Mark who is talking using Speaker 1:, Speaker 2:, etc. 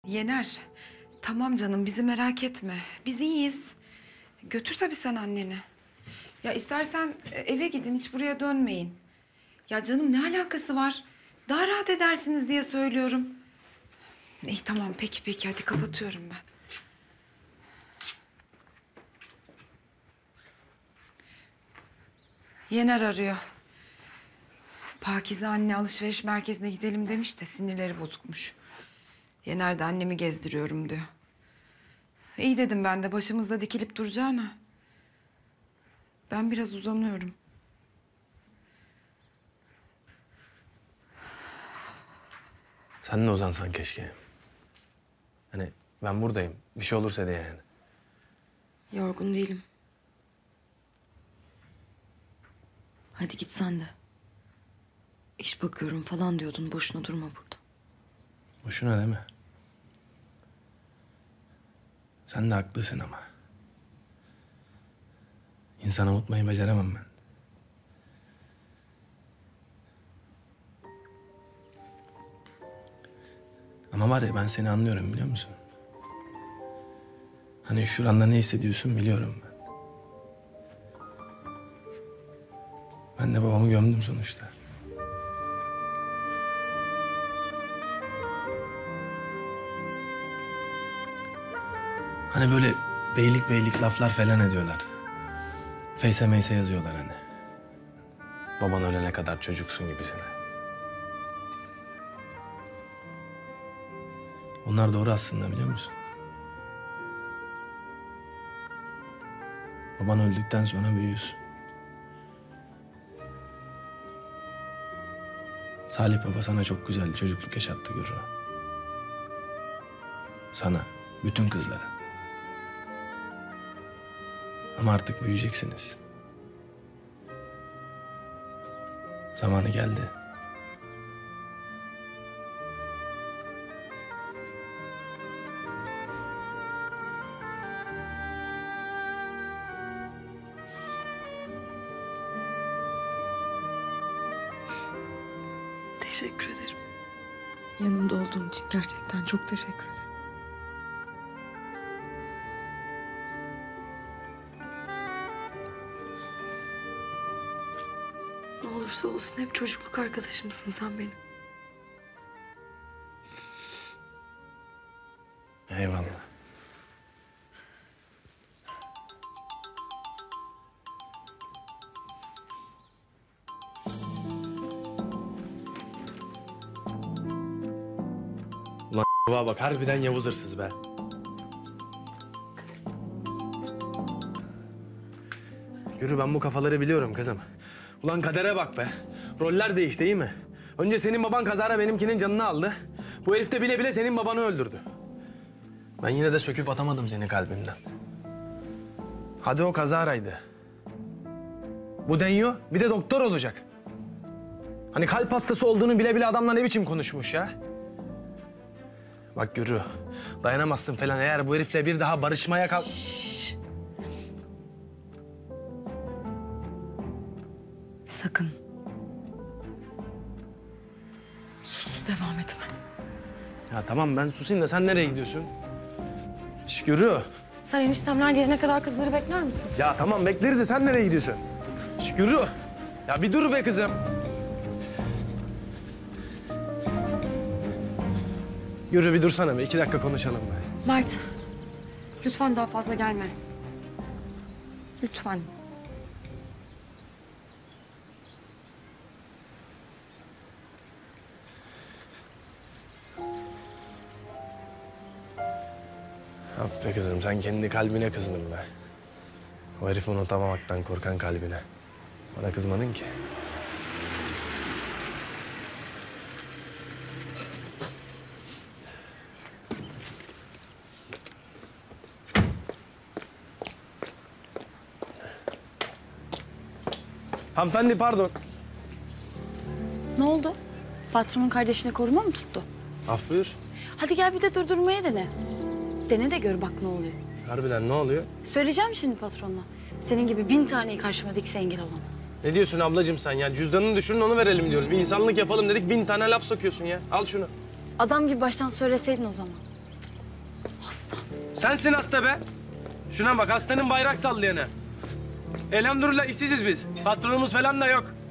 Speaker 1: Yener, tamam canım bizi merak etme. Biz iyiyiz. Götür tabii sen anneni. Ya istersen eve gidin, hiç buraya dönmeyin. Ya canım ne alakası var? Daha rahat edersiniz diye söylüyorum. İyi tamam peki hadi kapatıyorum ben. Yener arıyor. Pakize anne alışveriş merkezine gidelim demiş de sinirleri bozukmuş. Yener de annemi gezdiriyorum diyor. İyi dedim ben de başımızda dikilip duracağına. Ben biraz uzanıyorum.
Speaker 2: Sen de uzansan keşke. Hani ben buradayım. Bir şey olursa diye yani.
Speaker 3: Yorgun değilim. Hadi git sen de. İş bakıyorum falan diyordun. Boşuna durma burada.
Speaker 2: Boşuna değil mi? Sen de haklısın ama. İnsanı unutmayı beceremem ben. Ama var ya ben seni anlıyorum biliyor musun? Hani şuranda ne hissediyorsun biliyorum ben. Ben de babamı gömdüm sonuçta. Hani böyle beylik laflar falan ediyorlar. Feyse meyse yazıyorlar hani. Baban ölene kadar çocuksun gibisine. Onlar doğru aslında biliyor musun? Baban öldükten sonra büyüyorsun. Salih Baba sana çok güzel çocukluk yaşattı Gürru. Sana, bütün kızlara. Ama artık büyüyeceksiniz. Zamanı geldi.
Speaker 3: Teşekkür ederim. Yanımda olduğun için gerçekten çok teşekkür ederim. Ne olursa olsun hep çocukluk arkadaşımsın sen benim.
Speaker 2: Eyvallah. Ulan bak harbiden Yavuz hırsız be. Yürü ben bu kafaları biliyorum kızım. Ulan kadere bak be. Roller değişti değil mi? Önce senin baban kazara benimkinin canını aldı. Bu herif de bile bile senin babanı öldürdü. Ben yine de söküp atamadım seni kalbimden. Hadi o kazaraydı. Bu Denyo bir de doktor olacak. Hani kalp hastası olduğunu bile bile adamla ne biçim konuşmuş ya. Bak Gürü, dayanamazsın falan eğer bu herifle bir daha barışmaya kalk...
Speaker 3: Sakın. Sus, devam etme.
Speaker 2: Ya tamam ben susayım da sen nereye gidiyorsun? Şş, Gürü.
Speaker 3: Sen eniştemler gelene kadar kızları bekler misin?
Speaker 2: Ya tamam bekleriz de sen nereye gidiyorsun? Şş, Gürü. Ya bir dur be kızım. Yürü bir dursana be. 2 dakika konuşalım be.
Speaker 3: Mert, lütfen daha fazla gelme. Lütfen.
Speaker 2: Yap be kızım sen kendi kalbine kızdın be. O herifi unutamamaktan korkan kalbine. Bana kızmadın ki. Hanımefendi pardon.
Speaker 4: Ne oldu? Patronun kardeşine koruma mı tuttu?
Speaker 2: Af buyur.
Speaker 4: Hadi gel bir de durdurmaya dene. Dene de gör bak ne oluyor.
Speaker 2: Harbiden ne oluyor?
Speaker 4: Söyleyeceğim şimdi patronla. Senin gibi 1000 taneyi karşıma dikse engel olamaz.
Speaker 2: Ne diyorsun ablacığım sen ya? Cüzdanını düşürün onu verelim diyoruz. Bir insanlık yapalım dedik 1000 tane laf sokuyorsun ya. Al şunu.
Speaker 4: Adam gibi baştan söyleseydin o zaman. Hasta.
Speaker 2: Sensin hasta be. Şuna bak, hastanın bayrak sallayanı. Elhamdülillah işsiziz biz. Patronumuz falan da yok.